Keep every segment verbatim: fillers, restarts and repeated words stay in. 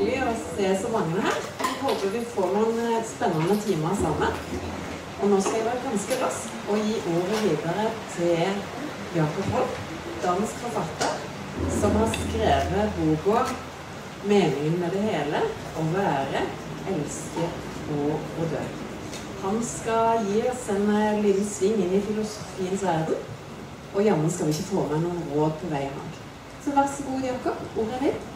hyggelig å se så mange her. Jeg håper vi får noen spennende timer sammen. Og nå skal jeg være ganske rask og gi ordet videre til Jakob Holm, dansk forfatter, som har skrevet boka Meningen med det hele, å være, elske og å dø. Han skal gi oss en liten sving inn i filosofiens verden, og jammen skal vi ikke få med noen råd på veien her. Så vær så god, Jakob. Ordet er ditt.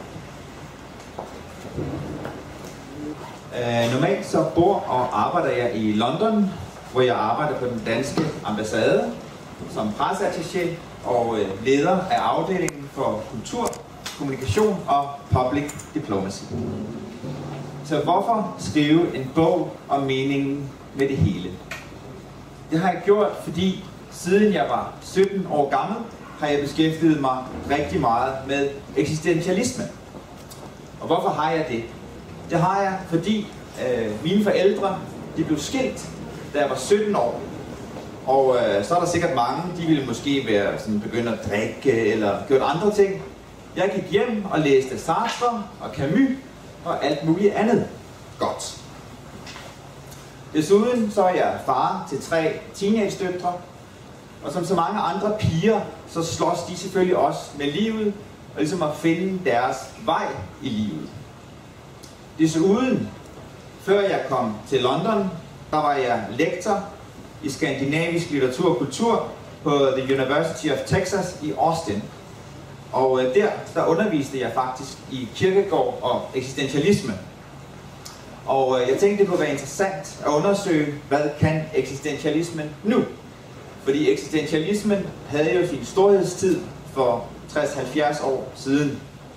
Uh, normalt så bor og arbejder jeg i London, hvor jeg arbejder på den danske ambassade som presseattaché og uh, leder af afdelingen for kultur, kommunikation og public diplomacy. Så hvorfor skrive en bog om meningen med det hele? Det har jeg gjort, fordi siden jeg var sytten år gammel, har jeg beskæftiget mig rigtig meget med eksistentialisme. Og hvorfor har jeg det? Det har jeg, fordi øh, mine forældre de blev skilt, da jeg var sytten år. Og øh, så er der sikkert mange, de ville måske være sådan, begynde at drikke eller gjort andre ting. Jeg gik hjem og læste Sartre og Camus og alt muligt andet godt. Desuden så er jeg far til tre teenage-døtre, og som så mange andre piger, så slås de selvfølgelig også med livet, og ligesom at finde deres vej i livet. Desuden, før jeg kom til London, der var jeg lektor i skandinavisk litteratur og kultur på The University of Texas i Austin. Og der, der underviste jeg faktisk i Kierkegaard og eksistentialisme. Og jeg tænkte, det kunne være interessant at undersøge, hvad kan eksistentialismen nu? Fordi eksistentialismen havde jo sin storhedstid for tres til halvfjerds år siden.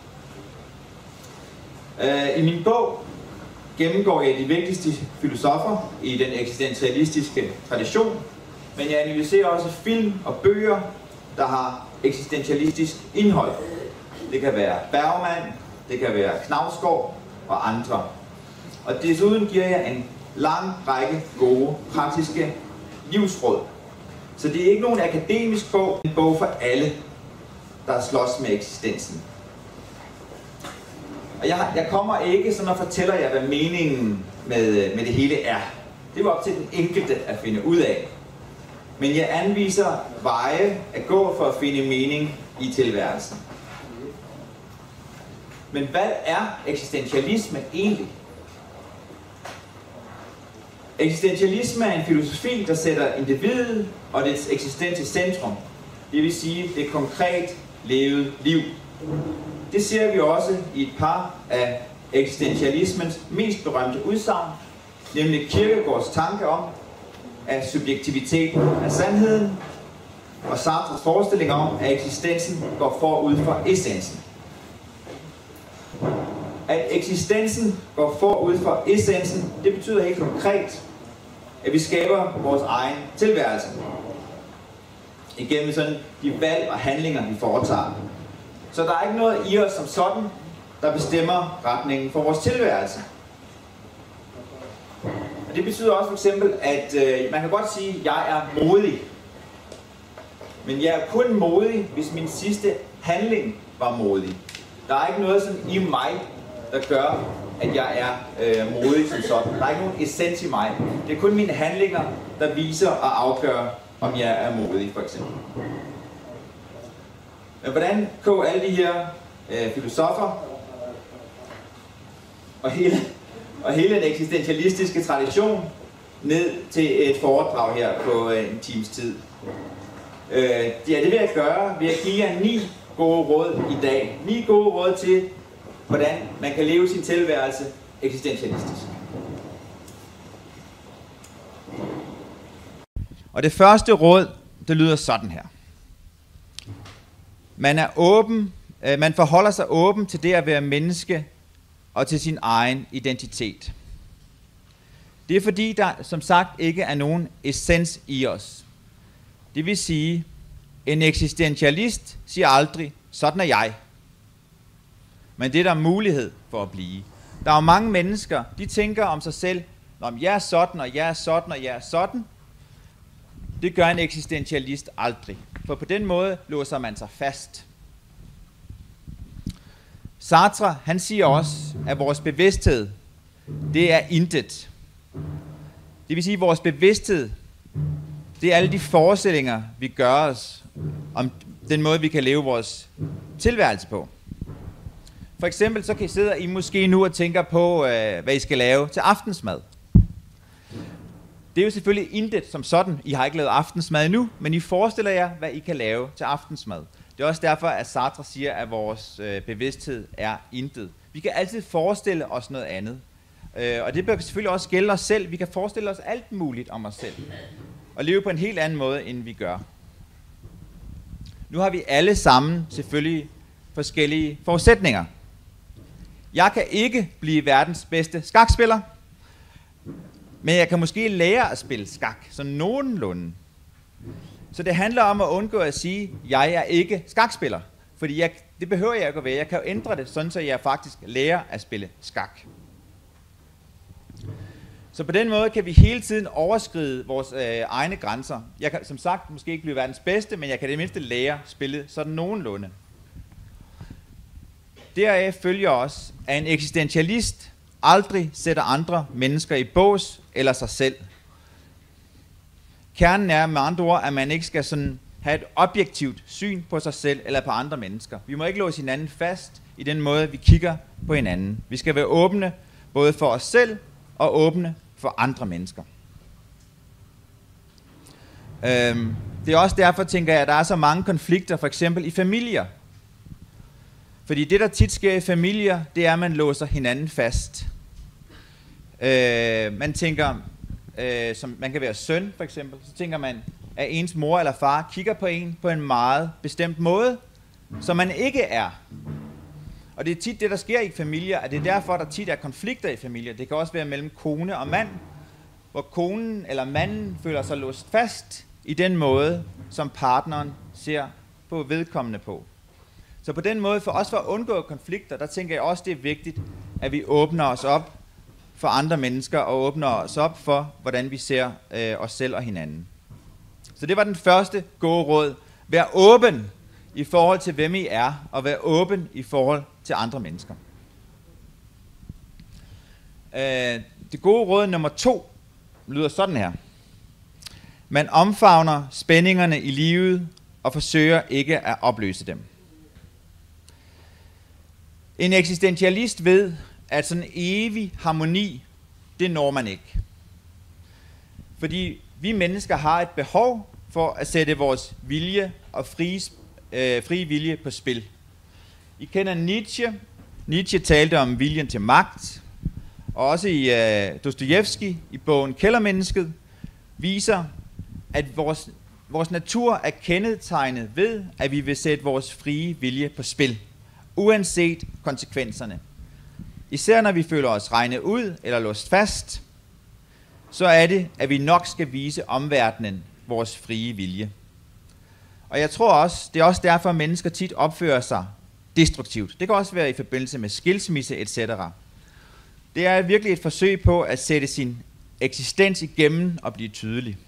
I min bog gennemgår jeg de vigtigste filosofer i den eksistentialistiske tradition, men jeg analyserer også film og bøger, der har eksistentialistisk indhold. Det kan være Bergman, det kan være Knausgård og andre. Og desuden giver jeg en lang række gode, praktiske livsråd. Så det er ikke nogen akademisk bog, en bog for alle, der slås med eksistensen. Og jeg, jeg kommer ikke sådan og fortæller jer, hvad meningen med, med det hele er. Det er op til den enkelte at finde ud af. Men jeg anviser veje at gå for at finde mening i tilværelsen. Men hvad er eksistentialisme egentlig? Eksistentialisme er en filosofi, der sætter individet og dets eksistens i centrum. Det vil sige det konkret levede liv. Det ser vi også i et par af eksistentialismens mest berømte udsagn, nemlig Kierkegaards tanke om, at subjektiviteten er sandheden, og Sartres forestilling om, at eksistensen går forud for essensen. At eksistensen går forud for essensen, det betyder helt konkret, at vi skaber vores egen tilværelse igennem sådan de valg og handlinger, vi foretager. Så der er ikke noget i os som sådan, der bestemmer retningen for vores tilværelse. Og det betyder også for eksempel, at øh, man kan godt sige, at jeg er modig. Men jeg er kun modig, hvis min sidste handling var modig. Der er ikke noget sådan i mig, der gør, at jeg er øh, modig som sådan. Der er ikke nogen essens i mig. Det er kun mine handlinger, der viser og afgør, om jeg er modig, for eksempel. Men hvordan koger alle de her øh, filosofer og hele, og hele den eksistentialistiske tradition ned til et foredrag her på øh, en times tid? Øh, ja, det vil jeg gøre ved at give jer ni gode råd i dag. Ni gode råd til, hvordan man kan leve sin tilværelse eksistentialistisk. Og det første råd, det lyder sådan her. Man er åben, øh, man forholder sig åben til det at være menneske og til sin egen identitet. Det er fordi, der som sagt ikke er nogen essens i os. Det vil sige, en eksistentialist siger aldrig, sådan er jeg. Men det er der mulighed for at blive. Der er jo mange mennesker, de tænker om sig selv, om jeg er sådan, og jeg er sådan, og jeg er sådan. Det gør en eksistentialist aldrig. For på den måde låser man sig fast. Sartre, han siger også, at vores bevidsthed, det er intet. Det vil sige, at vores bevidsthed, det er alle de forestillinger, vi gør os om den måde, vi kan leve vores tilværelse på. For eksempel så kan I sidde I måske nu og tænker på, øh, hvad I skal lave til aftensmad. Det er jo selvfølgelig intet som sådan. I har ikke lavet aftensmad endnu, men I forestiller jer, hvad I kan lave til aftensmad. Det er også derfor, at Sartre siger, at vores øh, bevidsthed er intet. Vi kan altid forestille os noget andet. Øh, og det bør selvfølgelig også gælde os selv. Vi kan forestille os alt muligt om os selv. Og leve på en helt anden måde, end vi gør. Nu har vi alle sammen selvfølgelig forskellige forudsætninger. Jeg kan ikke blive verdens bedste skakspiller, men jeg kan måske lære at spille skak, så nogenlunde. Så det handler om at undgå at sige, at jeg er ikke skakspiller. Fordi jeg, det behøver jeg ikke at være. Jeg kan jo ændre det, sådan så jeg faktisk lærer at spille skak. Så på den måde kan vi hele tiden overskride vores øh, egne grænser. Jeg kan som sagt måske ikke blive verdens bedste, men jeg kan det mindste lære spillet sådan nogenlunde. Deraf følger også, at en eksistentialist aldrig sætter andre mennesker i bås eller sig selv. Kernen er med andre ord, at man ikke skal sådan have et objektivt syn på sig selv eller på andre mennesker. Vi må ikke låse hinanden fast i den måde, vi kigger på hinanden. Vi skal være åbne både for os selv og åbne for andre mennesker. Øhm, det er også derfor, tænker jeg, at der er så mange konflikter, for eksempel i familier. Fordi det, der tit sker i familier, det er, at man låser hinanden fast. Øh, man tænker, øh, som man kan være søn for eksempel, så tænker man, at ens mor eller far kigger på en på en meget bestemt måde, som man ikke er. Og det er tit det, der sker i familier, at det er derfor, der tit er konflikter i familier. Det kan også være mellem kone og mand, hvor konen eller manden føler sig låst fast i den måde, som partneren ser på vedkommende på. Så på den måde, for også for at undgå konflikter, der tænker jeg også, det er vigtigt, at vi åbner os op for andre mennesker, og åbner os op for, hvordan vi ser øh, os selv og hinanden. Så det var den første gode råd. Vær åben i forhold til, hvem I er, og vær åben i forhold til andre mennesker. Øh, det gode råd nummer to lyder sådan her. Man omfavner spændingerne i livet, og forsøger ikke at opløse dem. En eksistentialist ved, at sådan en evig harmoni, det når man ikke. Fordi vi mennesker har et behov for at sætte vores vilje og frie, øh, frie vilje på spil. I kender Nietzsche. Nietzsche talte om viljen til magt. Og også i øh, Dostojevskij i bogen Kældermennesket viser, at vores, vores natur er kendetegnet ved, at vi vil sætte vores frie vilje på spil, uanset konsekvenserne. Især når vi føler os regnet ud eller låst fast, så er det, at vi nok skal vise omverdenen vores frie vilje. Og jeg tror også, det er også derfor, at mennesker tit opfører sig destruktivt. Det kan også være i forbindelse med skilsmisse et cetera. Det er virkelig et forsøg på at sætte sin eksistens igennem og blive tydelig.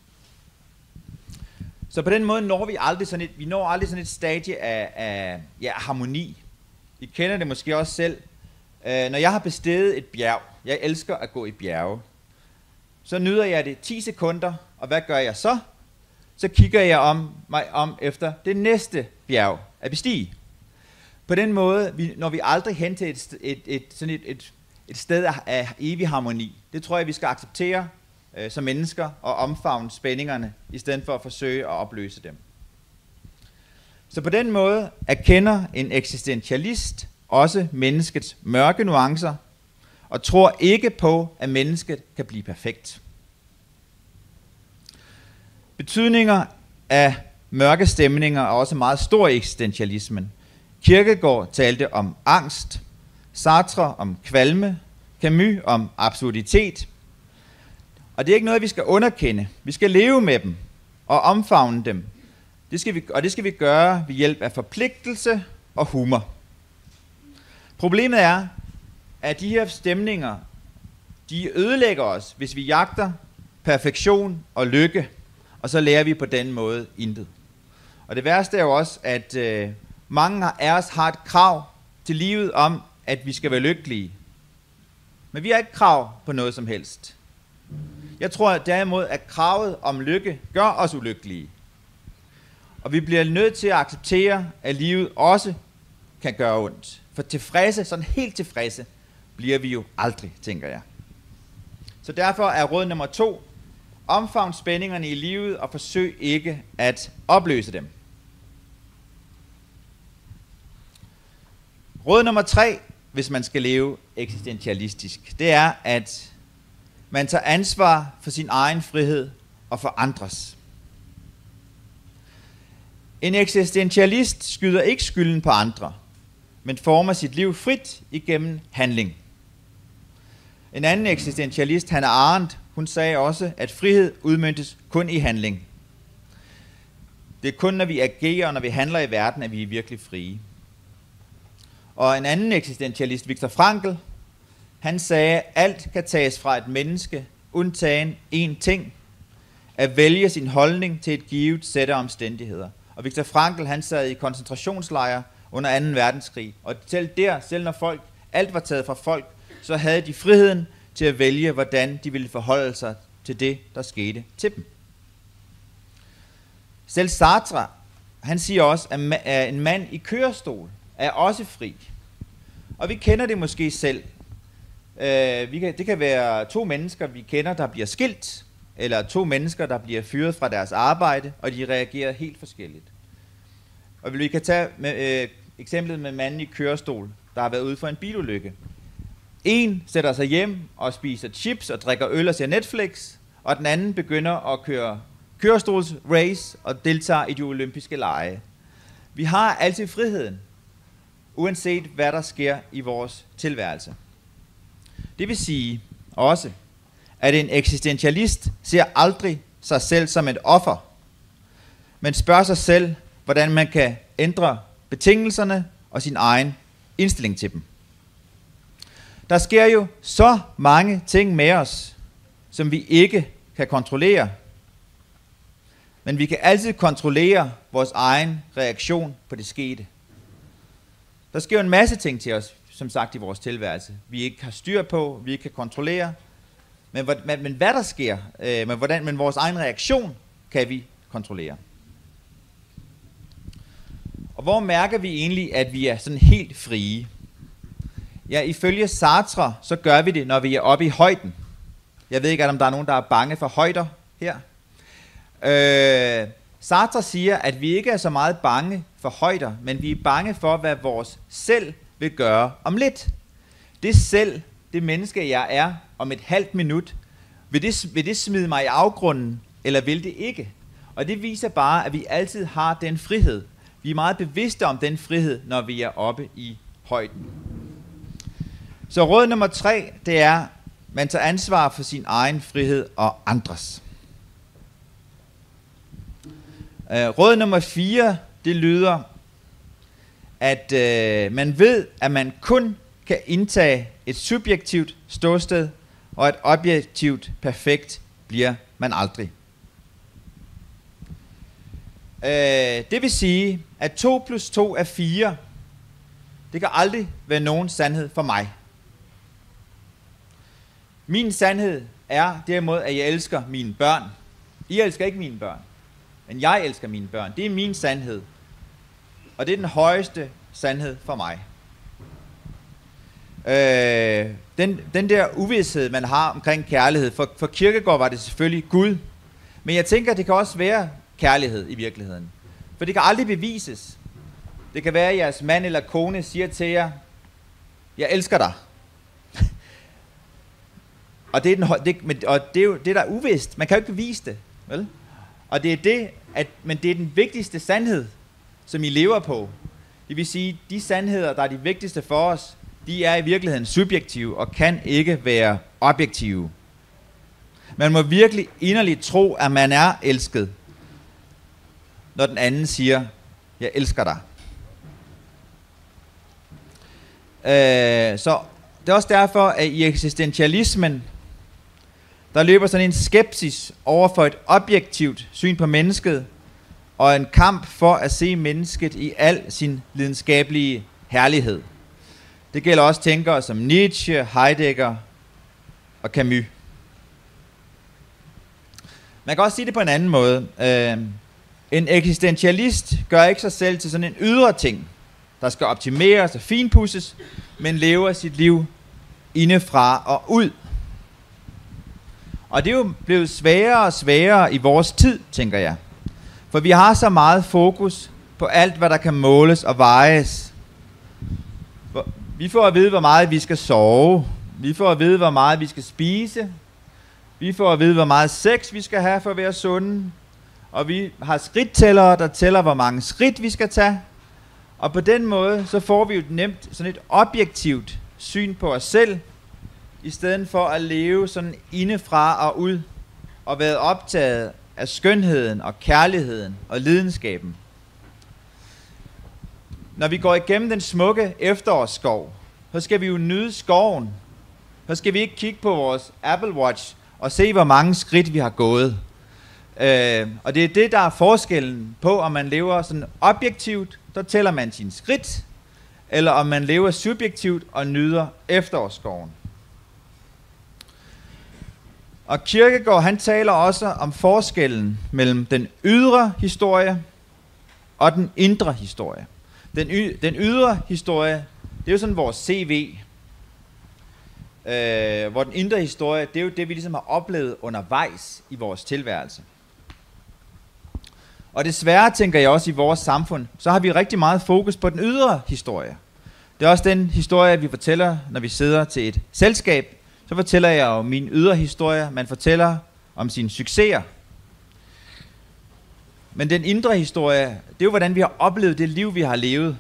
Så på den måde når vi aldrig sådan et, vi når aldrig sådan et stadie af, af ja, harmoni. I kender det måske også selv. Øh, når jeg har besteget et bjerg, jeg elsker at gå i bjerge, så nyder jeg det ti sekunder, og hvad gør jeg så? Så kigger jeg om mig om efter det næste bjerg at bestige. På den måde vi, når vi aldrig hen til et, et, et, sådan et, et, et sted af, af evig harmoni. Det tror jeg, vi skal acceptere øh, som mennesker og omfavne spændingerne, i stedet for at forsøge at opløse dem. Så på den måde erkender en eksistentialist også menneskets mørke nuancer, og tror ikke på, at mennesket kan blive perfekt. Betydninger af mørke stemninger er også meget stor i eksistentialismen. Kierkegaard talte om angst, Sartre om kvalme, Camus om absurditet. Og det er ikke noget, vi skal underkende. Vi skal leve med dem og omfavne dem. Det skal vi, og det skal vi gøre ved hjælp af forpligtelse og humor. Problemet er, at de her stemninger, de ødelægger os, hvis vi jagter perfektion og lykke, og så lærer vi på den måde intet. Og det værste er jo også, at øh, mange af os har et krav til livet om, at vi skal være lykkelige. Men vi har ikke krav på noget som helst. Jeg tror derimod, at kravet om lykke gør os ulykkelige. Og vi bliver nødt til at acceptere, at livet også kan gøre ondt. For tilfredse, sådan helt tilfredse, bliver vi jo aldrig, tænker jeg. Så derfor er råd nummer to, omfavn spændingerne i livet og forsøg ikke at opløse dem. Råd nummer tre, hvis man skal leve eksistentialistisk, det er, at man tager ansvar for sin egen frihed og for andres. En eksistentialist skyder ikke skylden på andre, men former sit liv frit igennem handling. En anden eksistentialist, Hannah Arendt, hun sagde også, at frihed udmøntes kun i handling. Det er kun, når vi agerer og når vi handler i verden, at vi er virkelig frie. Og en anden eksistentialist, Viktor Frankl, han sagde, at alt kan tages fra et menneske, undtagen én ting, at vælge sin holdning til et givet sæt af omstændigheder. Og Viktor Frankl, han sad i koncentrationslejre under anden verdenskrig, og selv der, selv når folk, alt var taget fra folk, så havde de friheden til at vælge, hvordan de ville forholde sig til det, der skete til dem. Selv Sartre, han siger også, at en mand i kørestol er også fri. Og vi kender det måske selv. Uh, vi kan, det kan være to mennesker, vi kender, der bliver skilt, eller to mennesker, der bliver fyret fra deres arbejde, og de reagerer helt forskelligt. Og vi kan tage med, uh, eksemplet med manden i kørestol, der har været ude for en bilulykke. En sætter sig hjem og spiser chips og drikker øl og ser Netflix, og den anden begynder at køre kørestolsrace og deltager i de olympiske lege. Vi har altid friheden, uanset hvad der sker i vores tilværelse. Det vil sige også, at en eksistentialist ser aldrig sig selv som et offer, men spørger sig selv, hvordan man kan ændre betingelserne og sin egen indstilling til dem. Der sker jo så mange ting med os, som vi ikke kan kontrollere, men vi kan altid kontrollere vores egen reaktion på det skete. Der sker jo en masse ting til os, som sagt, i vores tilværelse. Vi ikke har styr på, vi ikke kan kontrollere, men, men, men hvad der sker, øh, men, hvordan, men vores egen reaktion kan vi kontrollere. Og hvor mærker vi egentlig, at vi er sådan helt frie? Ja, ifølge Sartre, så gør vi det, når vi er oppe i højden. Jeg ved ikke, om der er nogen, der er bange for højder her. Øh, Sartre siger, at vi ikke er så meget bange for højder, men vi er bange for, hvad vores selv vil gøre om lidt. Det selv, det menneske, jeg er om et halvt minut, vil det, vil det smide mig i afgrunden, eller vil det ikke? Og det viser bare, at vi altid har den frihed. Vi er meget bevidste om den frihed, når vi er oppe i højden. Så råd nummer tre, det er, man tager ansvar for sin egen frihed og andres. Uh, råd nummer fire, det lyder, at uh, man ved, at man kun kan indtage et subjektivt ståsted, og et objektivt perfekt bliver man aldrig. Uh, det vil sige, at to plus to er fire. Det kan aldrig være nogen sandhed for mig. Min sandhed er derimod, at jeg elsker mine børn. I elsker ikke mine børn, men jeg elsker mine børn. Det er min sandhed. Og det er den højeste sandhed for mig. Øh, den, den der uvished, man har omkring kærlighed, for, for Kierkegaard var det selvfølgelig Gud. Men jeg tænker, det kan også være kærlighed i virkeligheden. For det kan aldrig bevises. Det kan være, at jeres mand eller kone siger til jer, jeg elsker dig. Og det er, den, det, og det er jo det, der er uvist. Man kan jo ikke bevise det. Vel? Og det er det, at, men det er den vigtigste sandhed, som I lever på. Det vil sige, de sandheder, der er de vigtigste for os, de er i virkeligheden subjektive og kan ikke være objektive. Man må virkelig inderligt tro, at man er elsket, når den anden siger, jeg elsker dig. Øh, så det er også derfor, at i eksistentialismen, der løber sådan en skepsis over for et objektivt syn på mennesket, og en kamp for at se mennesket i al sin lidenskabelige herlighed. Det gælder også tænkere som Nietzsche, Heidegger og Camus. Man kan også sige det på en anden måde. Øh, en eksistentialist gør ikke sig selv til sådan en ydre ting, der skal optimeres og finpudses, men lever sit liv indefra og ud. Og det er jo blevet sværere og sværere i vores tid, tænker jeg. For vi har så meget fokus på alt, hvad der kan måles og vejes. Vi får at vide, hvor meget vi skal sove. Vi får at vide, hvor meget vi skal spise. Vi får at vide, hvor meget sex vi skal have for at være sunde. Og vi har skridttællere, der tæller, hvor mange skridt vi skal tage. Og på den måde, så får vi jo nemt sådan et objektivt syn på os selv, i stedet for at leve sådan indefra og ud, og være optaget af skønheden og kærligheden og lidenskaben. Når vi går igennem den smukke efterårsskov, så skal vi jo nyde skoven. Så skal vi ikke kigge på vores Apple Watch og se, hvor mange skridt vi har gået. Øh, og det er det, der er forskellen på, om man lever sådan objektivt, så tæller man sine skridt, eller om man lever subjektivt og nyder efterårsskoven. Og Kierkegaard, han taler også om forskellen mellem den ydre historie og den indre historie. Den, y- den ydre historie, det er jo sådan vores C V, øh, hvor den indre historie, det er jo det, vi ligesom har oplevet undervejs i vores tilværelse. Og desværre, tænker jeg også i vores samfund, så har vi rigtig meget fokus på den ydre historie. Det er også den historie, vi fortæller, når vi sidder til et selskab. Så fortæller jeg om min ydre historie. Man fortæller om sine succeser. Men den indre historie, det er jo, hvordan vi har oplevet det liv, vi har levet.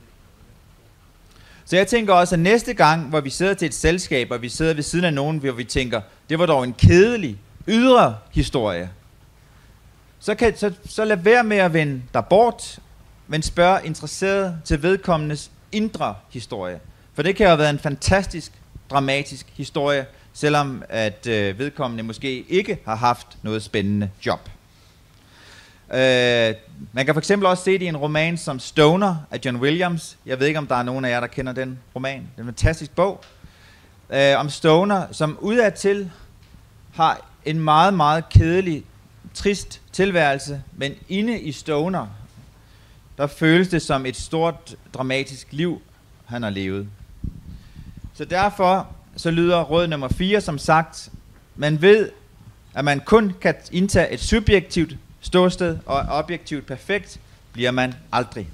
Så jeg tænker også, at næste gang, hvor vi sidder til et selskab, og vi sidder ved siden af nogen, hvor vi tænker, det var dog en kedelig ydre historie, så, kan, så, så lad være med at vende dig bort, men spørg interesseret til vedkommendes indre historie. For det kan jo have været en fantastisk, dramatisk historie, selvom at øh, vedkommende måske ikke har haft noget spændende job. Øh, man kan for eksempel også se det i en roman som Stoner af John Williams. Jeg ved ikke, om der er nogen af jer, der kender den roman. Det er en fantastisk bog øh, om Stoner, som udadtil har en meget, meget kedelig, trist tilværelse, men inde i Stoner, der føles det som et stort, dramatisk liv, han har levet. Så derfor så lyder råd nummer fire, som sagt, man ved, at man kun kan indtage et subjektivt ståsted, og objektivt perfekt bliver man aldrig.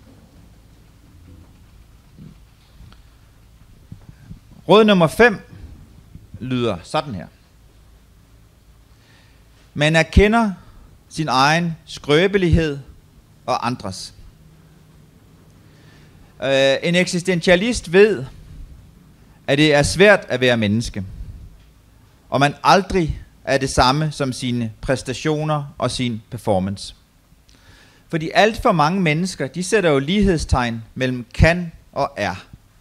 Råd nummer fem lyder sådan her. Man erkender sin egen skrøbelighed og andres. Uh, en eksistentialist ved, at det er svært at være menneske, og man aldrig er det samme som sine præstationer og sin performance. Fordi alt for mange mennesker, de sætter jo lighedstegn mellem kan og er.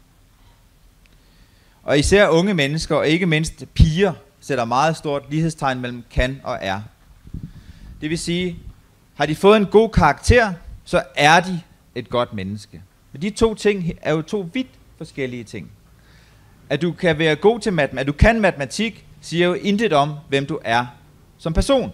Og især unge mennesker, og ikke mindst piger, sætter meget stort lighedstegn mellem kan og er. Det vil sige, har de fået en god karakter, så er de et godt menneske. Men de to ting er jo to vidt forskellige ting. At du kan være god til matematik, at du kan matematik, siger jo intet om, hvem du er som person.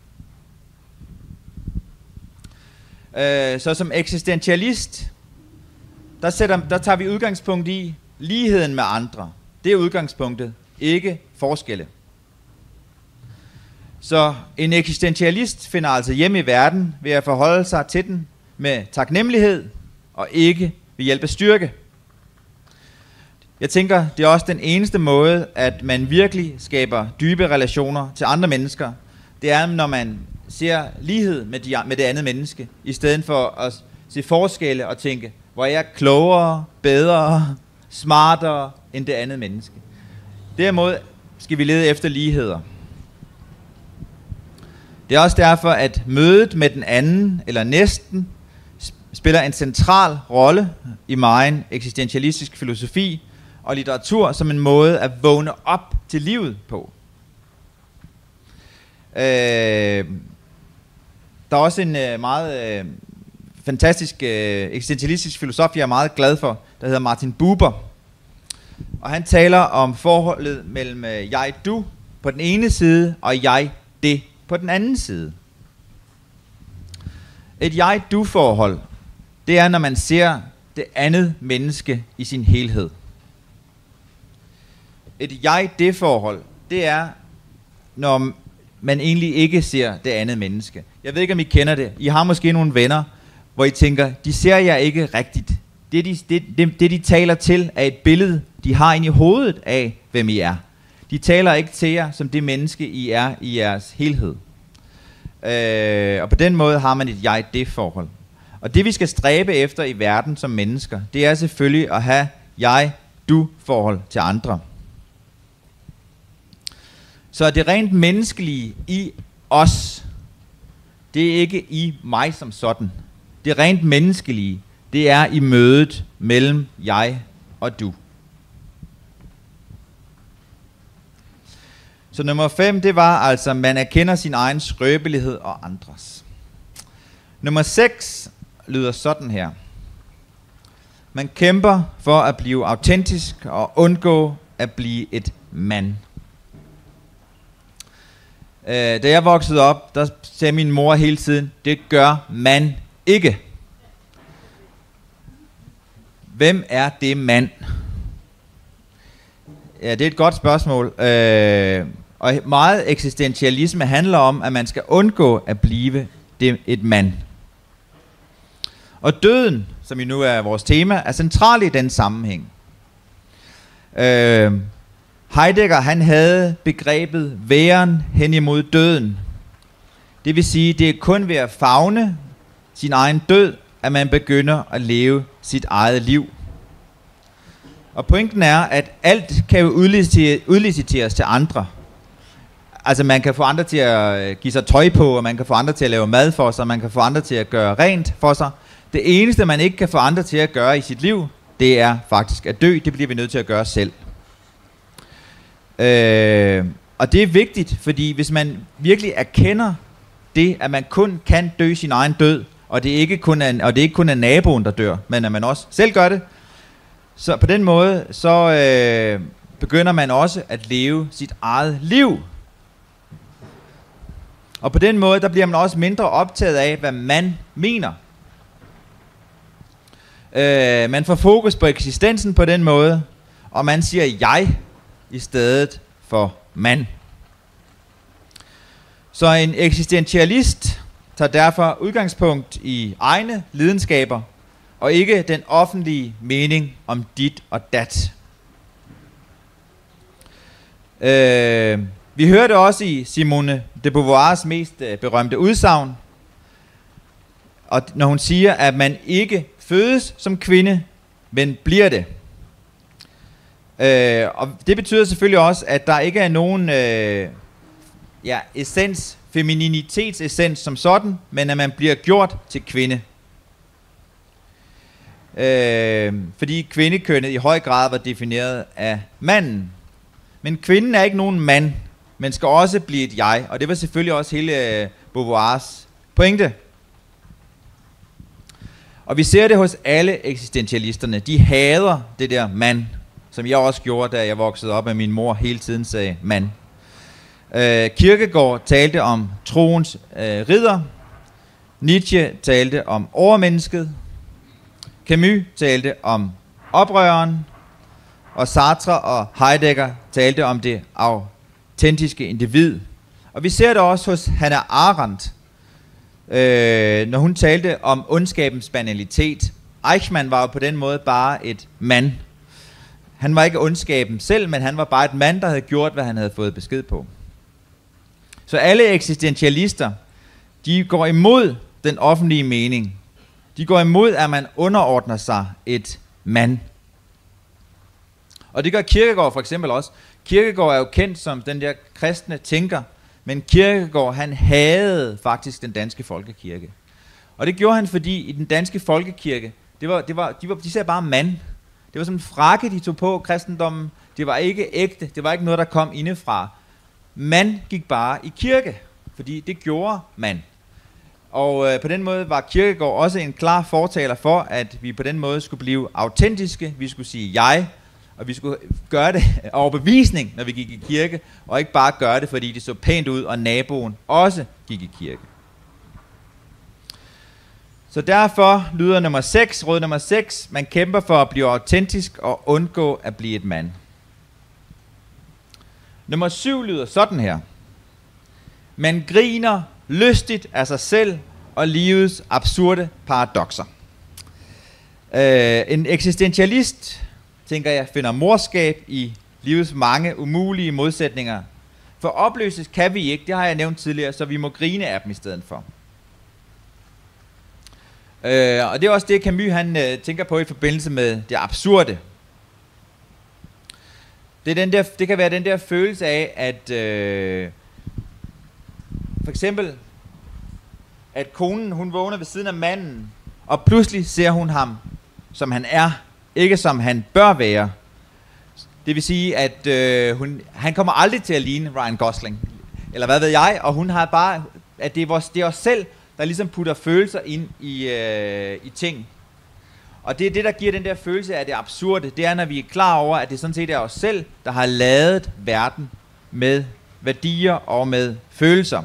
Øh, så som eksistentialist, der, sætter, der tager vi udgangspunkt i ligheden med andre. Det er udgangspunktet, ikke forskelle. Så en eksistentialist finder altså hjemme i verden ved at forholde sig til den med taknemmelighed og ikke ved hjælp af styrke. Jeg tænker, det er også den eneste måde, at man virkelig skaber dybe relationer til andre mennesker. Det er, når man ser lighed med, de, med det andet menneske, i stedet for at se forskelle og tænke, hvor er jeg klogere, bedre, smartere end det andet menneske. Derimod skal vi lede efter ligheder. Det er også derfor, at mødet med den anden eller næsten spiller en central rolle i megen eksistentialistisk filosofi og litteratur som en måde at vågne op til livet på. Øh, der er også en øh, meget øh, fantastisk øh, eksistentialistisk filosof, jeg er meget glad for, der hedder Martin Buber. Og han taler om forholdet mellem øh, jeg-du på den ene side, og jeg-det på den anden side. Et jeg-du-forhold, det er, når man ser det andet menneske i sin helhed. Et jeg-det-forhold, det er, når man egentlig ikke ser det andet menneske. Jeg ved ikke, om I kender det. I har måske nogle venner, hvor I tænker, de ser jeg ikke rigtigt. Det de, det, det, det, de taler til, er et billede, de har inde i hovedet af, hvem I er. De taler ikke til jer, som det menneske, I er i jeres helhed. Øh, og på den måde har man et jeg-det-forhold. Og det, vi skal stræbe efter i verden som mennesker, det er selvfølgelig at have jeg-du-forhold til andre. Så det rent menneskelige i os, det er ikke i mig som sådan. Det rent menneskelige, det er i mødet mellem jeg og du. Så nummer fem, det var altså, man erkender sin egen skrøbelighed og andres. Nummer seks lyder sådan her. Man kæmper for at blive autentisk og undgå at blive et mand. Øh, da jeg voksede op, der sagde min mor hele tiden, det gør man ikke. Hvem er det mand? Ja, det er et godt spørgsmål. Øh, og meget eksistentialisme handler om, at man skal undgå at blive det, et mand. Og døden, som jo nu er vores tema, er central i den sammenhæng. Øh, Heidegger, han havde begrebet væren hen imod døden. Det vil sige, det er kun ved at favne sin egen død, at man begynder at leve sit eget liv. Og pointen er, at alt kan jo udliciteres til andre. Altså man kan få andre til at give sig tøj på, og man kan få andre til at lave mad for sig, og man kan få andre til at gøre rent for sig. Det eneste, man ikke kan få andre til at gøre i sit liv, det er faktisk at dø. Det bliver vi nødt til at gøre selv. Øh, og det er vigtigt, fordi hvis man virkelig erkender det, at man kun kan dø sin egen død, og det ikke kun er, og det ikke kun er naboen, der dør, men at man også selv gør det, så på den måde, så øh, begynder man også at leve sit eget liv. Og på den måde, der bliver man også mindre optaget af, hvad man mener. Øh, man får fokus på eksistensen på den måde, og man siger jeg i stedet for man. Så en eksistentialist tager derfor udgangspunkt i egne lidenskaber, og ikke den offentlige mening om dit og dat. Øh, vi hørte også i Simone de Beauvoirs mest øh, berømte udsagn, og når hun siger, at man ikke fødes som kvinde, men bliver det. Øh, og det betyder selvfølgelig også, at der ikke er nogen øh, ja, essens, femininitetsessens som sådan, men at man bliver gjort til kvinde. Øh, fordi kvindekønnet i høj grad var defineret af manden. Men kvinden er ikke nogen mand, men skal også blive et jeg, og det var selvfølgelig også hele øh, Beauvoirs pointe. Og vi ser det hos alle eksistentialisterne. De hader det der mand, som jeg også gjorde, da jeg voksede op, at min mor hele tiden sagde mand. Øh, Kierkegaard talte om troens øh, ridder. Nietzsche talte om overmennesket. Camus talte om oprøreren. Og Sartre og Heidegger talte om det autentiske individ. Og vi ser det også hos Hannah Arendt, øh, når hun talte om ondskabens banalitet. Eichmann var jo på den måde bare et mand. Han var ikke ondskaben selv, men han var bare et mand, der havde gjort, hvad han havde fået besked på. Så alle eksistentialister, de går imod den offentlige mening. De går imod, at man underordner sig et mand. Og det gør Kierkegaard for eksempel også. Kierkegaard er jo kendt som den der kristne tænker, men Kierkegaard, han hadede faktisk den danske folkekirke. Og det gjorde han, fordi i den danske folkekirke, det var, det var, de, var, de sagde bare mand. Det var sådan en frakke, de tog på kristendommen. Det var ikke ægte. Det var ikke noget, der kom indefra. Man gik bare i kirke, fordi det gjorde man. Og øh, på den måde var Kierkegaard også en klar fortaler for, at vi på den måde skulle blive autentiske. Vi skulle sige jeg, og vi skulle gøre det overbevisning, når vi gik i kirke, og ikke bare gøre det, fordi det så pænt ud, og naboen også gik i kirke. Så derfor lyder nummer seks, råd nummer seks, man kæmper for at blive autentisk og undgå at blive et mand. Nummer syv lyder sådan her. Man griner lystigt af sig selv og livets absurde paradokser. Øh, en eksistentialist, tænker jeg, finder morskab i livets mange umulige modsætninger. For opløses kan vi ikke, det har jeg nævnt tidligere, så vi må grine af dem i stedet for. Øh, og det er også det, Camus han øh, tænker på i forbindelse med det absurde. Det, er den der, det kan være den der følelse af, at øh, for eksempel, at konen hun vågner ved siden af manden, og pludselig ser hun ham, som han er, ikke som han bør være. Det vil sige, at øh, hun, han kommer aldrig til at ligne Ryan Gosling, eller hvad ved jeg, og hun har bare, at det er, vores, det er os selv, der ligesom putter følelser ind i, øh, i ting. Og det er det, der giver den der følelse af det absurde. Det er, når vi er klar over, at det sådan set er os selv, der har ladet verden med værdier og med følelser.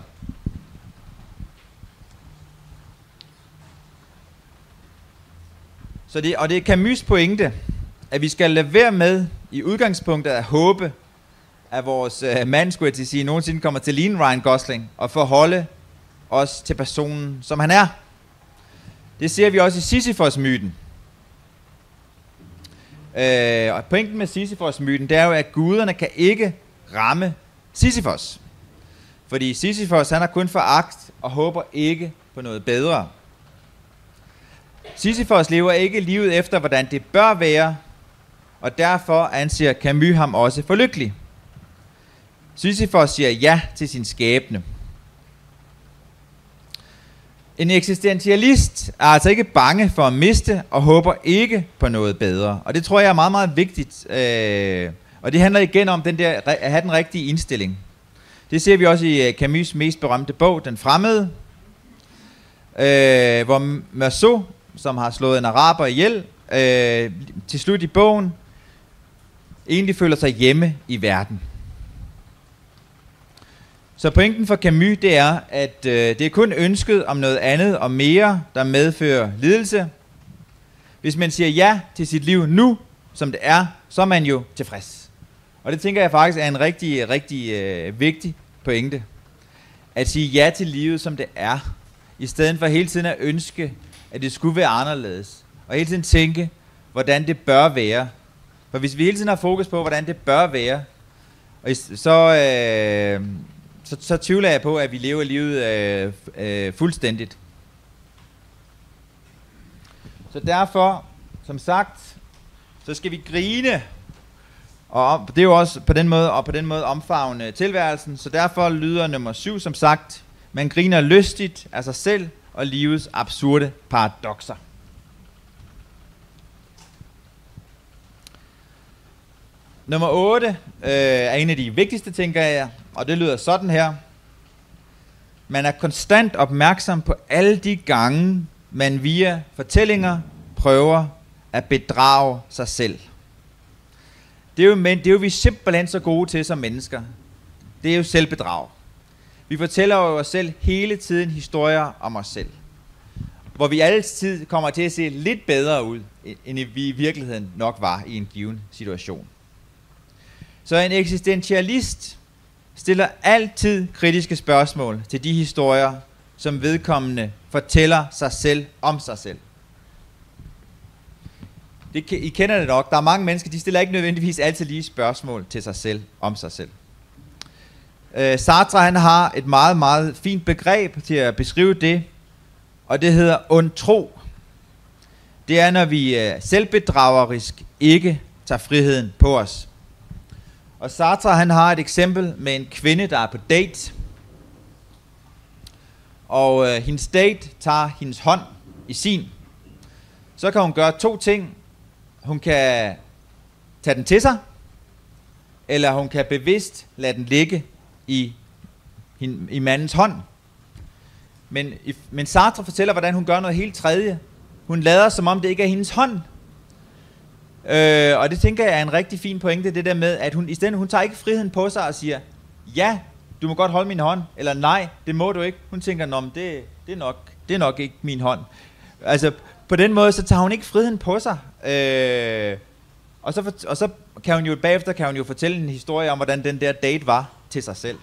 Så det, og det er Camus' pointe, at vi skal lade være med i udgangspunktet at håbe, at vores øh, mand, skulle jeg til at sige, nogensinde kommer til at ligne Ryan Gosling, og forholde os til personen, som han er. Det ser vi også i Sisyfos-myten. Øh, og pointen med Sisyfos-myten, det er jo, at guderne kan ikke ramme Sisyfos. Fordi Sisyfos, han har kun foragt og håber ikke på noget bedre. Sisyfos lever ikke livet efter, hvordan det bør være, og derfor anser Camus ham også for lykkelig. Sisyfos siger ja til sin skæbne. En eksistentialist er altså ikke bange for at miste og håber ikke på noget bedre. Og det tror jeg er meget, meget vigtigt. Øh, og det handler igen om den der, at have den rigtige indstilling. Det ser vi også i Camus' mest berømte bog, Den Fremmede, øh, hvor Meursault, som har slået en araber ihjel, øh, til slut i bogen, egentlig føler sig hjemme i verden. Så pointen for Camus, det er, at øh, det er kun ønsket om noget andet og mere, der medfører lidelse. Hvis man siger ja til sit liv nu, som det er, så er man jo tilfreds. Og det tænker jeg faktisk er en rigtig, rigtig øh, vigtig pointe. At sige ja til livet, som det er, i stedet for hele tiden at ønske, at det skulle være anderledes. Og hele tiden tænke, hvordan det bør være. For hvis vi hele tiden har fokus på, hvordan det bør være, og så... Øh, Så, så tvivler jeg på, at vi lever livet øh, øh, fuldstændigt. Så derfor, som sagt, så skal vi grine, og det er jo også på den måde, og på den måde omfavne tilværelsen. Så derfor lyder nummer syv, som sagt, man griner lystigt af sig selv og livets absurde paradokser. Nummer otte øh, er en af de vigtigste, tænker jeg, og det lyder sådan her. Man er konstant opmærksom på alle de gange, man via fortællinger prøver at bedrage sig selv. Det er jo, men, det er jo vi simpelthen så gode til som mennesker. Det er jo selvbedrag. Vi fortæller jo os selv hele tiden historier om os selv, hvor vi altid kommer til at se lidt bedre ud, end vi i virkeligheden nok var i en given situation. Så en eksistentialist stiller altid kritiske spørgsmål til de historier, som vedkommende fortæller sig selv om sig selv. Det, I kender det nok. Der er mange mennesker, de stiller ikke nødvendigvis altid lige spørgsmål til sig selv om sig selv. Øh, Sartre han har et meget, meget fint begreb til at beskrive det, og det hedder ond tro. Det er, når vi øh, selvbedragerisk ikke tager friheden på os. Og Sartre han har et eksempel med en kvinde, der er på date. Og øh, hendes date tager hendes hånd i sin. Så kan hun gøre to ting. Hun kan tage den til sig, eller hun kan bevidst lade den ligge i, i mandens hånd. Men, men Sartre fortæller, hvordan hun gør noget helt tredje. Hun lader, som om det ikke er hendes hånd. Øh, og det tænker jeg er en rigtig fin pointe, det der med, at hun i stedet hun tager ikke friheden på sig og siger, ja, du må godt holde min hånd, eller nej, det må du ikke. Hun tænker, nå, men det, det, er nok, det er nok ikke min hånd. Altså, på den måde, så tager hun ikke friheden på sig. Øh, og, så, og så kan hun jo bagefter kan hun jo fortælle en historie om, hvordan den der date var til sig selv.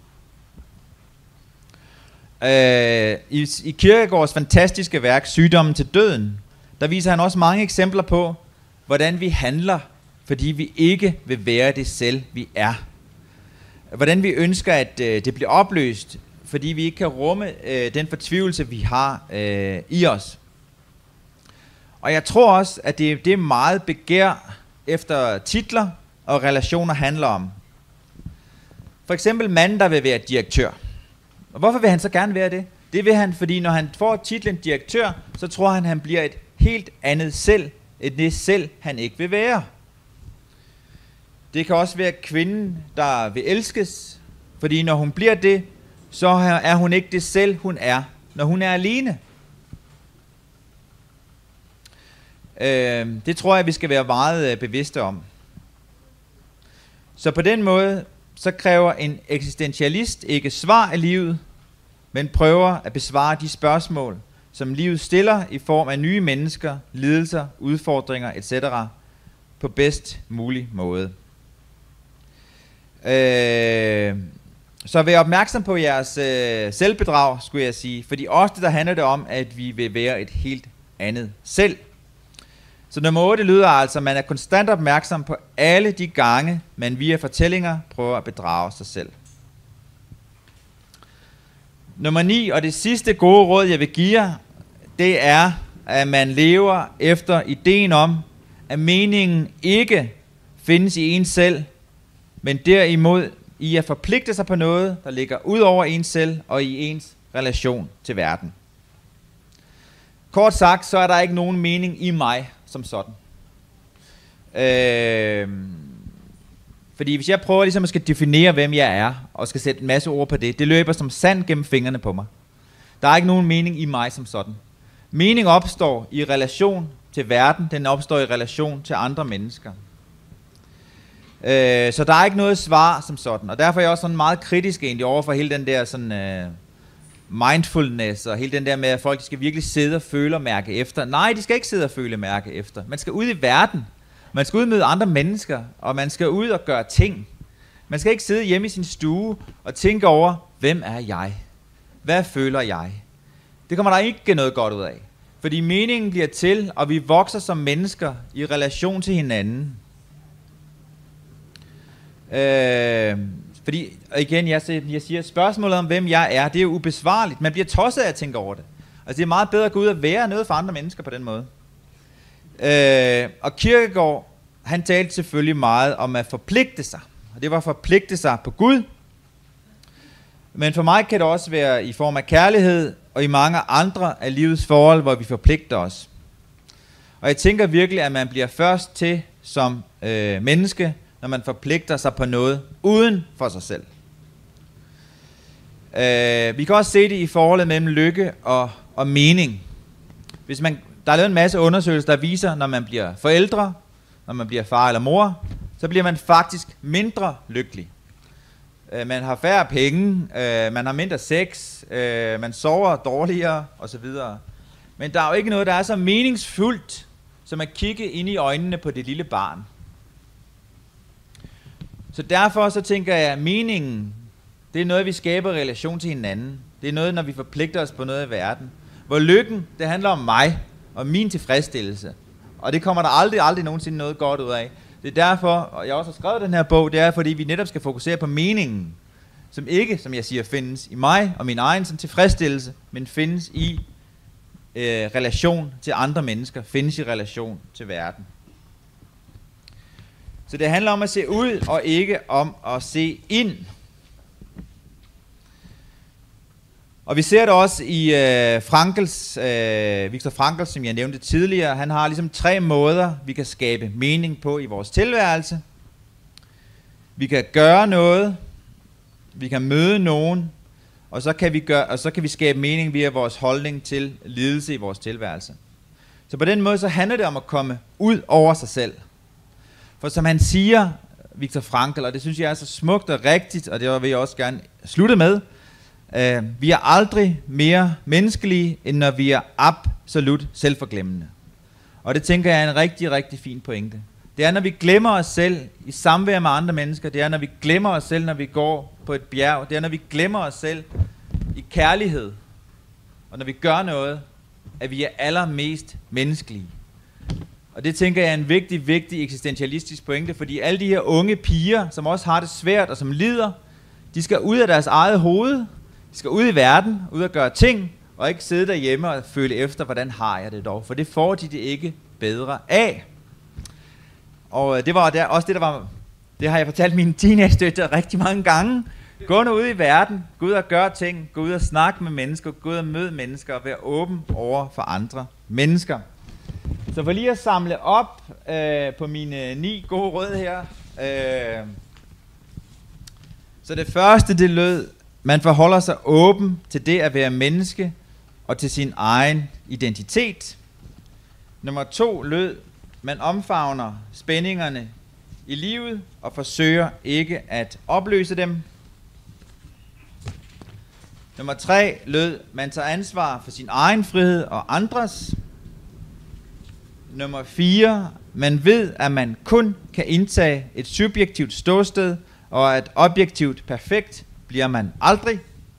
Øh, i, I Kierkegaards fantastiske værk, Sygdommen til døden, der viser han også mange eksempler på, hvordan vi handler, fordi vi ikke vil være det selv, vi er. Hvordan vi ønsker, at øh, det bliver opløst, fordi vi ikke kan rumme øh, den fortvivlelse, vi har øh, i os. Og jeg tror også, at det, det er meget begær efter titler og relationer handler om. For eksempel manden, der vil være direktør. Og hvorfor vil han så gerne være det? Det vil han, fordi når han får titlen direktør, så tror han, han bliver et helt andet selv, end det selv, han ikke vil være. Det kan også være kvinden, der vil elskes, fordi når hun bliver det, så er hun ikke det selv, hun er, når hun er alene. Øh, det tror jeg, vi skal være meget øh, bevidste om. Så på den måde, så kræver en eksistentialist ikke svar af livet, men prøver at besvare de spørgsmål, som livet stiller i form af nye mennesker, lidelser, udfordringer et cetera på bedst mulig måde. Øh, så vær opmærksom på jeres øh, selvbedrag, skulle jeg sige, fordi ofte der handler det om, at vi vil være et helt andet selv. Så nummer otte lyder altså, at man er konstant opmærksom på alle de gange, man via fortællinger prøver at bedrage sig selv. Nummer ni, og det sidste gode råd, jeg vil give jer, det er, at man lever efter ideen om, at meningen ikke findes i en selv, men derimod i at forpligte sig på noget, der ligger ud over en selv og i ens relation til verden. Kort sagt, så er der ikke nogen mening i mig som sådan. Øh, fordi hvis jeg prøver ligesom at skal definere, hvem jeg er, og skal sætte en masse ord på det, det løber som sand gennem fingrene på mig. Der er ikke nogen mening i mig som sådan. Mening opstår i relation til verden, den opstår i relation til andre mennesker. Øh, så der er ikke noget svar som sådan, og derfor er jeg også sådan meget kritisk egentlig over for hele den der sådan øh, mindfulness, og hele den der med, at folk de skal virkelig sidde og føle og mærke efter. Nej, de skal ikke sidde og føle og mærke efter. Man skal ud i verden, man skal ud med andre mennesker, og man skal ud og gøre ting. Man skal ikke sidde hjemme i sin stue og tænke over, hvem er jeg? Hvad føler jeg? Det kommer der ikke noget godt ud af. Fordi meningen bliver til, og vi vokser som mennesker i relation til hinanden. Øh, fordi, og igen, jeg siger, jeg siger, spørgsmålet om, hvem jeg er, det er jo ubesvarligt. Man bliver tosset af at tænke over det. Altså, det er meget bedre at gå ud og være noget for andre mennesker på den måde. Øh, og Kierkegaard, han talte selvfølgelig meget om at forpligte sig. Og det var at forpligte sig på Gud. Men for mig kan det også være i form af kærlighed, og i mange andre af livets forhold, hvor vi forpligter os. Og jeg tænker virkelig, at man bliver først til som øh, menneske, når man forpligter sig på noget uden for sig selv. Øh, vi kan også se det i forholdet mellem lykke og, og mening. Hvis man, der er lavet en masse undersøgelser, der viser, når man bliver forældre, når man bliver far eller mor, så bliver man faktisk mindre lykkelig. Øh, man har færre penge, øh, man har mindre sex, øh, man sover dårligere osv. Men der er jo ikke noget, der er så meningsfuldt, som at kigge ind i øjnene på det lille barn. Så derfor så tænker jeg, at meningen, det er noget, vi skaber i relation til hinanden. Det er noget, når vi forpligter os på noget i verden. Hvor lykken, det handler om mig og min tilfredsstillelse. Og det kommer der aldrig, aldrig nogensinde noget godt ud af. Det er derfor, og jeg også har skrevet den her bog, det er fordi vi netop skal fokusere på meningen, som ikke, som jeg siger, findes i mig og min egen som tilfredsstillelse, men findes i øh, relation til andre mennesker, findes i relation til verden. Så det handler om at se ud, og ikke om at se ind. Og vi ser det også i øh, Frankls, øh, Viktor Frankl, som jeg nævnte tidligere. Han har ligesom tre måder, vi kan skabe mening på i vores tilværelse. Vi kan gøre noget, vi kan møde nogen, og så kan vi, gøre, og så kan vi skabe mening via vores holdning til lidelse i vores tilværelse. Så på den måde så handler det om at komme ud over sig selv. For som han siger, Viktor Frankl, og det synes jeg er så smukt og rigtigt, og det vil jeg også gerne slutte med, uh, vi er aldrig mere menneskelige, end når vi er absolut selvforglemmende. Og det tænker jeg er en rigtig, rigtig fin pointe. Det er, når vi glemmer os selv i samvær med andre mennesker. Det er, når vi glemmer os selv, når vi går på et bjerg. Det er, når vi glemmer os selv i kærlighed. Og når vi gør noget, at vi er allermest menneskelige. Og det tænker jeg er en vigtig, vigtig eksistentialistisk pointe, fordi alle de her unge piger, som også har det svært og som lider, de skal ud af deres eget hoved. De skal ud i verden, ud og gøre ting, og ikke sidde derhjemme og føle efter, hvordan har jeg det dog. For det får de det ikke bedre af. Og det var der, også det, der var, det har jeg fortalt mine teenage-døtre rigtig mange gange. Gå nu ud i verden, gå ud og gøre ting, gå ud og snakke med mennesker, gå ud og møde mennesker og være åben over for andre mennesker. Så for lige at samle op øh, på mine ni gode råd her. Øh, så det første, det lød, man forholder sig åben til det at være menneske og til sin egen identitet. Nummer to lød, man omfavner spændingerne i livet og forsøger ikke at opløse dem. Nummer tre lød, man tager ansvar for sin egen frihed og andres. Nummer fire, man ved, at man kun kan indtage et subjektivt ståsted, og at objektivt perfekt bliver man aldrig.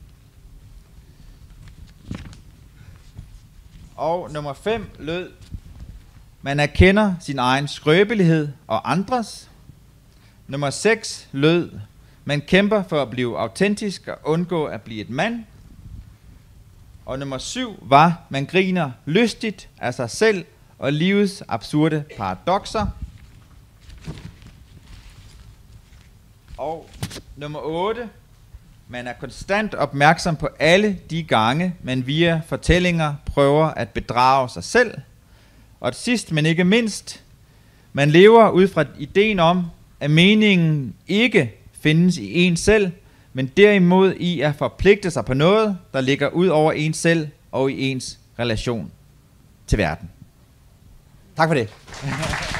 Og nummer fem lød, man erkender sin egen skrøbelighed og andres. Nummer seks lød, man kæmper for at blive autentisk og undgå at blive et mand. Og nummer syv var, man griner lystigt af sig selv og livets absurde paradokser. Og nummer otte, man er konstant opmærksom på alle de gange, man via fortællinger prøver at bedrage sig selv. Og sidst, men ikke mindst, man lever ud fra ideen om, at meningen ikke findes i en selv, men derimod i at forpligte sig på noget, der ligger ud over en selv og i ens relation til verden. Tak for det.